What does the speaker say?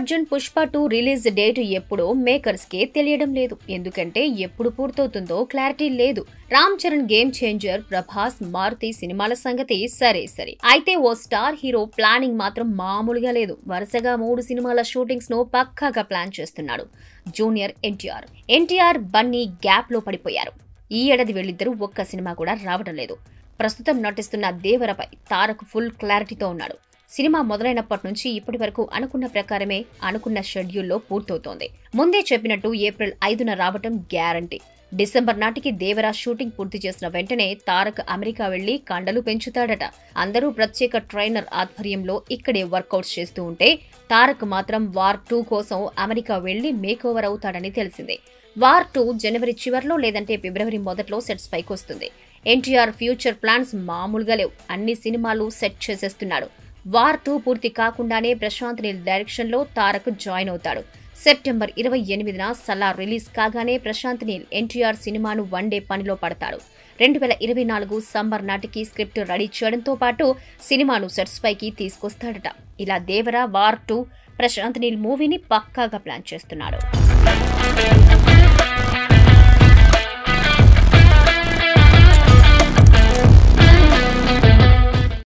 Arjun Pushpa 2 release date ఎప్పుడో makers కే తెలియడం లేదు. ఎందుకంటే ఎప్పుడు పూర్తవుతుందో క్లారిటీ లేదు. రామ్ చరణ్ గేమ్ చేంజర్, ప్రభాస్, మారుతి సినిమాల సంగతి సరే. అయితే ఓ స్టార్ హీరో ప్లానింగ్ మాత్రం మామూలుగా లేదు. వరుసగా 3 సినిమాల షూటింగ్స్ ను పక్కాగా ప్లాన్ చేస్తున్నాడు జూనియర్ ఎన్టీఆర్ బన్నీ గ్యాప్ లో పడిపోయారు. ఈ ఏడాది వీళ్ళిద్దరూ ఒక్క సినిమా కూడా రావడం లేదు. ప్రస్తుతం నటిస్తున్న దేవరపై తారక్ ఫుల్ క్లారిటీతో ఉన్నాడు. సినిమా మొదలైనప్పటి నుంచి ఇప్పటి వరకు అనుకున్న ప్రకారమే అనుకున్న షెడ్యూల్లో పూర్తవుతోంది. ముందే చెప్పినట్టు ఏప్రిల్ 5న రావటం గ్యారంటీ. డిసెంబర్ నాటికి దేవరా షూటింగ్ పూర్తి చేసిన వెంటనే తారక్ అమెరికా వెళ్లి కండలు పెంచుతాడట. అందరూ ప్రత్యేక ట్రైనర్ ఆధ్వర్యంలో ఇక్కడే వర్కౌట్స్ చేస్తూ ఉంటే తారక్ మాత్రం వార్ 2 కోసం అమెరికా వెళ్లి మేకోవర్ అవుతాడని తెలిసిందే. వార్ 2 జనవరి చివర్లో లేదంటే ఫిబ్రవరి మొదట్లో సెట్స్ పైకి వస్తుంది. ఎన్టీఆర్ ఫ్యూచర్ ప్లాన్స్ మామూలుగా లేవు. అన్ని సినిమాలు సెట్ చేసేస్తున్నాడు. వార్ 2 పూర్తి కాకుండానే ప్రశాంత్ నీల్ డైరెక్షన్ లో తారక్ జాయిన్ అవుతాడు. సెప్టెంబర్ 28న సలార్ రిలీజ్ కాగానే ప్రశాంత్ నీల్ ఎన్టీఆర్ సినిమాను వన్డే పనిలో పడతాడు. 2024 సమ్మర్ నాటికి స్క్రిప్ట్ రెడీ చేయడంతో పాటు సినిమాను సెట్స్ పైకి తీసుకొస్తాడట. ఇలా దేవరా, వార్ 2, ప్రశాంత్ నీల్ మూవీని పక్కాగా ప్లాన్ చేస్తున్నాడు.